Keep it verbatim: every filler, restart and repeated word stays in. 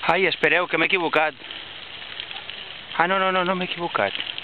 Ai, espereu, que m'he equivocat. Ah, no, no, no, no m'he equivocat.